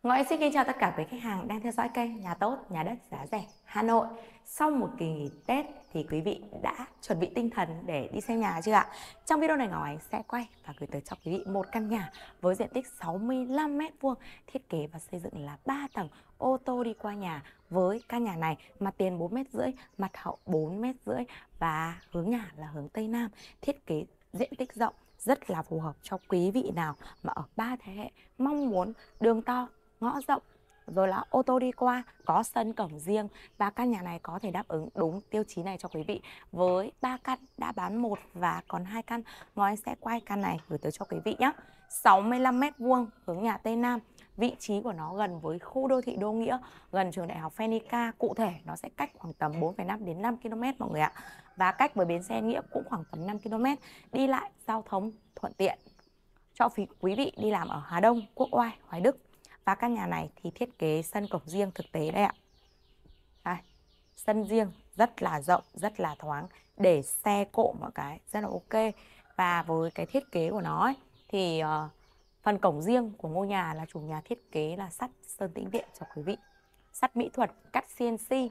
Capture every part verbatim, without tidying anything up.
Ngọc Anh xin kính chào tất cả quý khách hàng đang theo dõi kênh Nhà Tốt, Nhà Đất Giá Rẻ Hà Nội. Sau một kỳ nghỉ Tết thì quý vị đã chuẩn bị tinh thần để đi xem nhà chưa ạ? Trong video này Ngọc Anh sẽ quay và gửi tới cho quý vị một căn nhà với diện tích sáu mươi lăm mét vuông, thiết kế và xây dựng là ba tầng, ô tô đi qua nhà. Với căn nhà này mặt tiền bốn mét rưỡi, mặt hậu bốn mét rưỡi và hướng nhà là hướng Tây Nam, thiết kế diện tích rộng rất là phù hợp cho quý vị nào mà ở ba thế hệ mong muốn đường to, ngõ rộng, rồi là ô tô đi qua, có sân cổng riêng. Và căn nhà này có thể đáp ứng đúng tiêu chí này cho quý vị. Với ba căn đã bán một và còn hai căn, Ngọc Anh sẽ quay căn này gửi tới cho quý vị nhé. sáu mươi lăm mét vuông, hướng nhà Tây Nam. Vị trí của nó gần với khu đô thị Đô Nghĩa, gần trường đại học Phenica. Cụ thể nó sẽ cách khoảng tầm bốn phẩy năm đến năm ki lô mét mọi người ạ. Và cách với bến xe Nghĩa cũng khoảng tầm năm ki lô mét. Đi lại giao thông thuận tiện cho quý vị đi làm ở Hà Đông, Quốc Oai, Hoài Đức. Và căn nhà này thì thiết kế sân cổng riêng thực tế đây ạ. Đây, sân riêng rất là rộng, rất là thoáng, để xe cộ mọi cái rất là ok. Và với cái thiết kế của nó ấy, thì uh, phần cổng riêng của ngôi nhà là chủ nhà thiết kế là sắt sơn tĩnh điện cho quý vị. Sắt mỹ thuật, cắt xê en xê.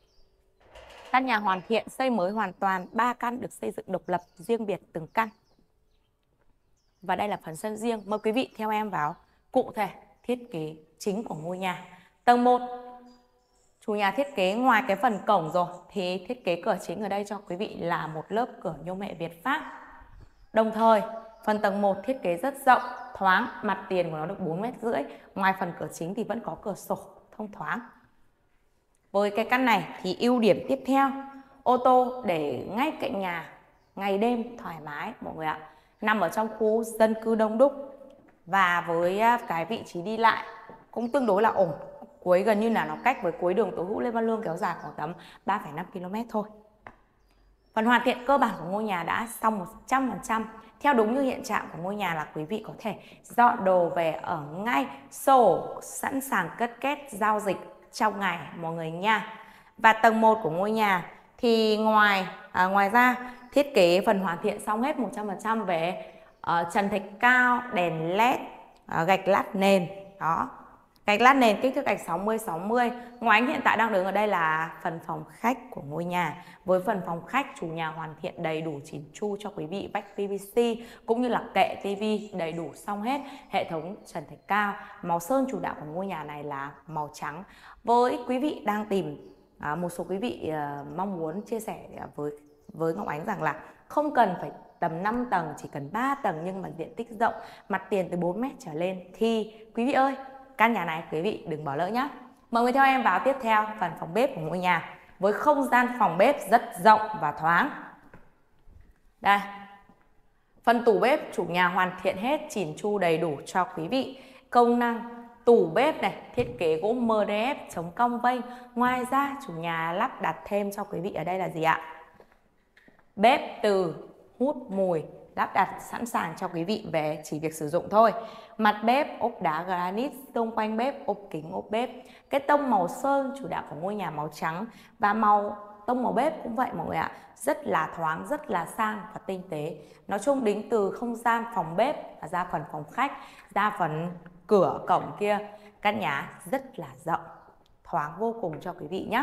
Căn nhà hoàn thiện, xây mới hoàn toàn, ba căn được xây dựng độc lập, riêng biệt từng căn. Và đây là phần sân riêng. Mời quý vị theo em vào cụ thể thiết kế chính của ngôi nhà. Tầng một, chủ nhà thiết kế ngoài cái phần cổng rồi thì thiết kế cửa chính ở đây cho quý vị là một lớp cửa nhôm hệ Việt Pháp. Đồng thời phần tầng một thiết kế rất rộng, thoáng, mặt tiền của nó được bốn mét rưỡi. Ngoài phần cửa chính thì vẫn có cửa sổ thông thoáng. Với cái căn này thì ưu điểm tiếp theo, ô tô để ngay cạnh nhà, ngày đêm thoải mái mọi người ạ. Nằm ở trong khu dân cư đông đúc và với cái vị trí đi lại cũng tương đối là ổn. Cuối gần như là nó cách với cuối đường Tố Hữu Lê Văn Lương kéo dài khoảng tầm ba phẩy năm ki lô mét thôi. Phần hoàn thiện cơ bản của ngôi nhà đã xong một trăm phần trăm. Theo đúng như hiện trạng của ngôi nhà là quý vị có thể dọn đồ về ở ngay, sổ sẵn sàng cất két giao dịch trong ngày mọi người nha. Và tầng một của ngôi nhà thì ngoài à, ngoài ra thiết kế phần hoàn thiện xong hết một trăm phần trăm về uh, trần thạch cao, đèn led, uh, gạch lát nền. Đó, gạch lát nền kích thước gạch sáu mươi sáu mươi. Ngoài anh hiện tại đang đứng ở đây là phần phòng khách của ngôi nhà. Với phần phòng khách chủ nhà hoàn thiện đầy đủ chỉn chu cho quý vị, vách pê vê xê cũng như là kệ tivi đầy đủ xong hết. Hệ thống trần thạch cao, màu sơn chủ đạo của ngôi nhà này là màu trắng. Với quý vị đang tìm à, một số quý vị à, mong muốn chia sẻ với với Ngọc Ánh rằng là không cần phải tầm năm tầng, chỉ cần ba tầng nhưng mà diện tích rộng, mặt tiền từ bốn mét trở lên thì quý vị ơi, căn nhà này quý vị đừng bỏ lỡ nhé. Mọi người theo em vào tiếp theo phần phòng bếp của ngôi nhà với không gian phòng bếp rất rộng và thoáng. Đây, phần tủ bếp chủ nhà hoàn thiện hết, chỉn chu đầy đủ cho quý vị. Công năng tủ bếp này thiết kế gỗ em đê ép chống cong vênh. Ngoài ra chủ nhà lắp đặt thêm cho quý vị ở đây là gì ạ? Bếp từ hút mùi lắp đặt sẵn sàng cho quý vị về chỉ việc sử dụng thôi. Mặt bếp ốp đá granite, xung quanh bếp ốp kính ốp bếp. Cái tông màu sơn chủ đạo của ngôi nhà màu trắng và màu tông màu bếp cũng vậy mọi người ạ. Rất là thoáng, rất là sang và tinh tế. Nói chung đính từ không gian phòng bếp và ra phần phòng khách, ra phần cửa cổng kia, căn nhà rất là rộng, thoáng vô cùng cho quý vị nhé.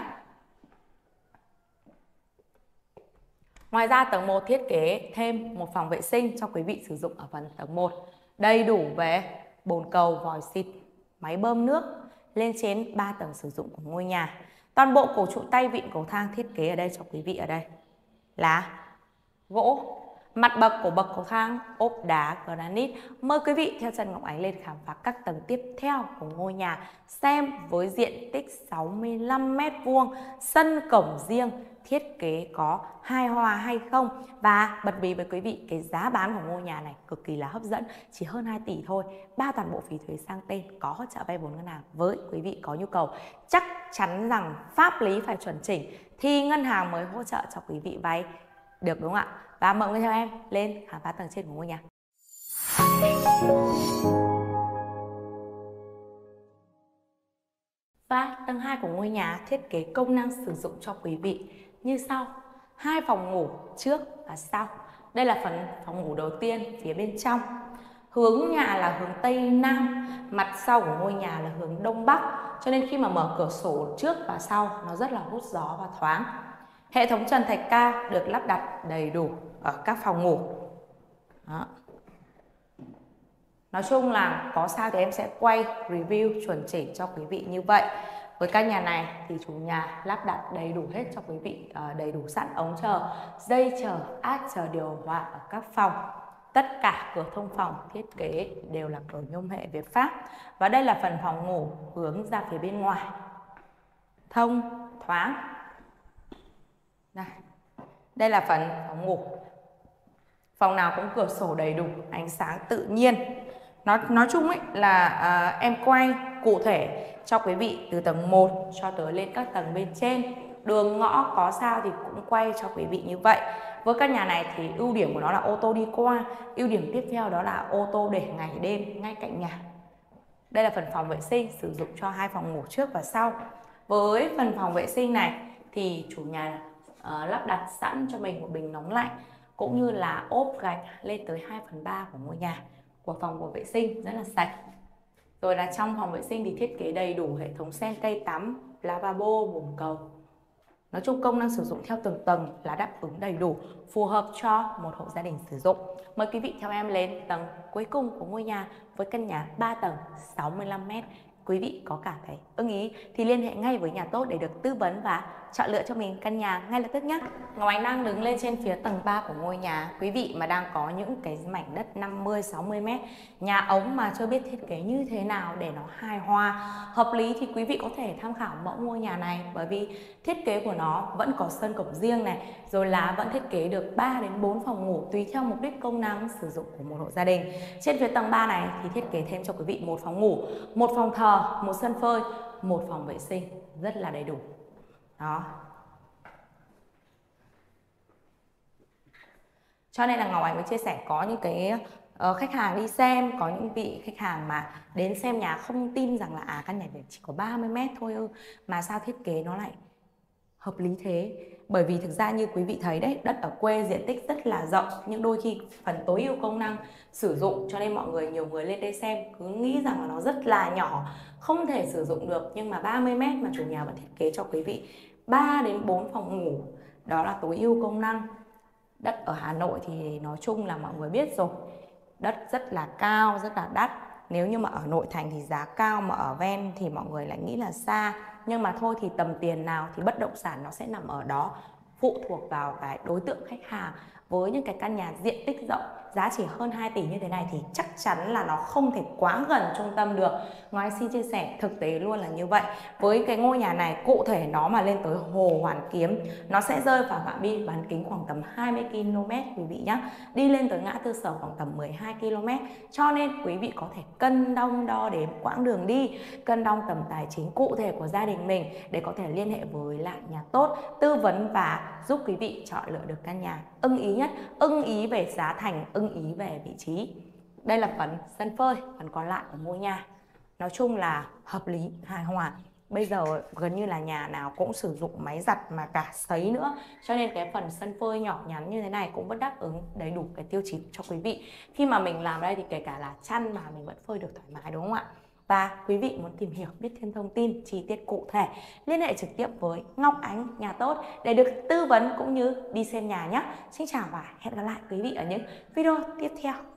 Ngoài ra tầng một thiết kế thêm một phòng vệ sinh cho quý vị sử dụng ở phần tầng một. Đầy đủ về bồn cầu, vòi xịt, máy bơm nước lên trên ba tầng sử dụng của ngôi nhà. Toàn bộ cổ trụ tay vịn cầu thang thiết kế ở đây cho quý vị ở đây là gỗ. Mặt bậc của bậc cầu thang ốp đá granite. Mời quý vị theo chân Ngọc Ánh lên khám phá các tầng tiếp theo của ngôi nhà. Xem với diện tích sáu mươi lăm mét vuông, sân cổng riêng, thiết kế có hài hòa hay không. Và bật mí với quý vị, cái giá bán của ngôi nhà này cực kỳ là hấp dẫn, chỉ hơn hai tỷ thôi. Bao toàn bộ phí thuế sang tên, có hỗ trợ vay vốn ngân hàng. Với quý vị có nhu cầu chắc chắn rằng pháp lý phải chuẩn chỉnh thì ngân hàng mới hỗ trợ cho quý vị vay được, đúng không ạ? Và mời người theo em lên khám phá tầng trên của ngôi nhà. Và tầng hai của ngôi nhà thiết kế công năng sử dụng cho quý vị như sau. Hai phòng ngủ trước và sau. Đây là phần phòng ngủ đầu tiên phía bên trong. Hướng nhà là hướng Tây Nam, mặt sau của ngôi nhà là hướng Đông Bắc, cho nên khi mà mở cửa sổ trước và sau nó rất là hút gió và thoáng. Hệ thống trần thạch cao được lắp đặt đầy đủ ở các phòng ngủ. Đó. Nói chung là có sao thì em sẽ quay review chuẩn chỉnh cho quý vị như vậy. Với căn nhà này thì chủ nhà lắp đặt đầy đủ hết cho quý vị, đầy đủ sẵn ống chờ, dây chờ, át chờ điều hòa ở các phòng. Tất cả cửa thông phòng thiết kế đều là cửa nhôm hệ Việt Pháp. Và đây là phần phòng ngủ hướng ra phía bên ngoài, thông, thoáng. Đây, đây là phần phòng ngủ. Phòng nào cũng cửa sổ đầy đủ, ánh sáng tự nhiên. Nói, nói chung ấy là à, em quay cụ thể cho quý vị từ tầng một cho tới lên các tầng bên trên. Đường ngõ có sao thì cũng quay cho quý vị như vậy. Với căn nhà này thì ưu điểm của nó là ô tô đi qua. Ưu điểm tiếp theo đó là ô tô để ngày đêm ngay cạnh nhà. Đây là phần phòng vệ sinh sử dụng cho hai phòng ngủ trước và sau. Với phần phòng vệ sinh này thì chủ nhà uh, lắp đặt sẵn cho mình một bình nóng lạnh, cũng như là ốp gạch lên tới hai phần ba của ngôi nhà của phòng của vệ sinh, rất là sạch. Rồi là trong phòng vệ sinh thì thiết kế đầy đủ hệ thống sen cây tắm, lavabo, bồn cầu. Nói chung công năng sử dụng theo từng tầng là đáp ứng đầy đủ, phù hợp cho một hộ gia đình sử dụng. Mời quý vị theo em lên tầng cuối cùng của ngôi nhà với căn nhà ba tầng sáu mươi lăm mét. Quý vị có cảm thấy ưng ý thì liên hệ ngay với Nhà Tốt để được tư vấn và chọn lựa cho mình căn nhà ngay lập tức nhé. Ngọc Ánh đang đứng lên trên phía tầng ba của ngôi nhà. Quý vị mà đang có những cái mảnh đất năm mươi sáu mươi mét, nhà ống mà chưa biết thiết kế như thế nào để nó hài hòa, hợp lý thì quý vị có thể tham khảo mẫu ngôi nhà này, bởi vì thiết kế của nó vẫn có sân cổng riêng này, rồi là vẫn thiết kế được ba đến bốn phòng ngủ tùy theo mục đích công năng sử dụng của một hộ gia đình. Trên phía tầng ba này thì thiết kế thêm cho quý vị một phòng ngủ, một phòng thờ, một sân phơi, một phòng vệ sinh rất là đầy đủ. Đó. Cho nên là Ngọc Ánh mới chia sẻ có những cái uh, khách hàng đi xem, có những vị khách hàng mà đến xem nhà không tin rằng là à căn nhà này chỉ có ba mươi mét thôi ư, mà sao thiết kế nó lại hợp lý thế. Bởi vì thực ra như quý vị thấy đấy, đất ở quê diện tích rất là rộng, nhưng đôi khi phần tối ưu công năng sử dụng, cho nên mọi người nhiều người lên đây xem cứ nghĩ rằng là nó rất là nhỏ, không thể sử dụng được. Nhưng mà ba mươi mét mà chủ nhà vẫn thiết kế cho quý vị ba đến bốn phòng ngủ, đó là tối ưu công năng. Đất ở Hà Nội thì nói chung là mọi người biết rồi, đất rất là cao, rất là đắt. Nếu như mà ở nội thành thì giá cao, mà ở ven thì mọi người lại nghĩ là xa. Nhưng mà thôi thì tầm tiền nào thì bất động sản nó sẽ nằm ở đó, phụ thuộc vào cái đối tượng khách hàng. Với những cái căn nhà diện tích rộng, giá chỉ hơn hai tỷ như thế này thì chắc chắn là nó không thể quá gần trung tâm được. Ngoài xin chia sẻ thực tế luôn là như vậy. Với cái ngôi nhà này cụ thể nó mà lên tới Hồ Hoàn Kiếm, nó sẽ rơi vào phạm vi bán kính khoảng tầm hai mươi ki lô mét quý vị nhé. Đi lên tới ngã tư Sở khoảng tầm mười hai ki lô mét. Cho nên quý vị có thể cân đong đo đếm quãng đường đi, cân đong tầm tài chính cụ thể của gia đình mình để có thể liên hệ với lại Nhà Tốt, tư vấn và giúp quý vị chọn lựa được căn nhà ưng ý nhất, ưng ý về giá thành, ưng ý về vị trí. Đây là phần sân phơi, phần còn lại của ngôi nhà. Nói chung là hợp lý, hài hòa. Bây giờ gần như là nhà nào cũng sử dụng máy giặt mà cả sấy nữa, cho nên cái phần sân phơi nhỏ nhắn như thế này cũng vẫn đáp ứng đầy đủ cái tiêu chí cho quý vị. Khi mà mình làm đây thì kể cả là chăn mà mình vẫn phơi được thoải mái, đúng không ạ? Và quý vị muốn tìm hiểu, biết thêm thông tin chi tiết cụ thể, liên hệ trực tiếp với Ngọc Ánh Nhà Tốt để được tư vấn cũng như đi xem nhà nhé. Xin chào và hẹn gặp lại quý vị ở những video tiếp theo.